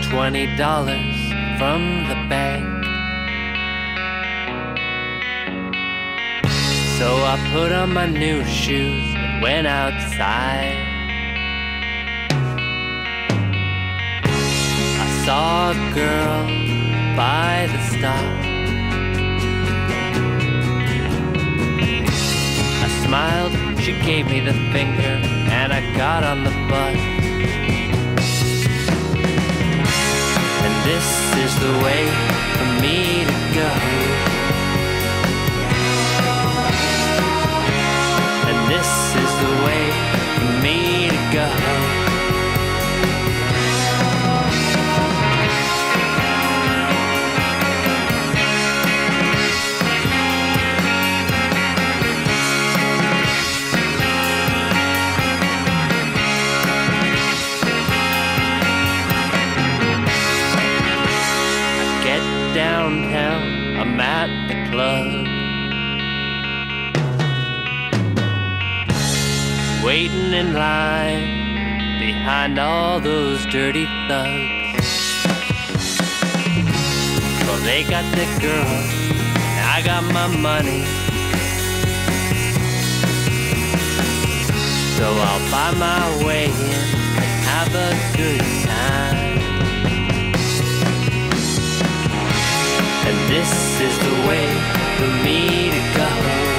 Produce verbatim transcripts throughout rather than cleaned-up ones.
twenty dollars from the bank. So I put on my new shoes and went outside. I saw a girl by the stop. I smiled, she gave me the finger, and I got on the bus. And this is the way for me to go. And this is the way for me to go. Downtown, I'm at the club, waiting in line behind all those dirty thugs. Well, they got their girls, and I got my money. So I'll buy my way in and have a good time. And this is the way for me to go.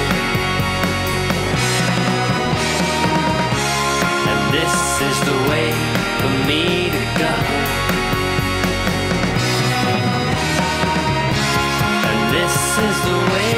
And this is the way for me to go. And this is the way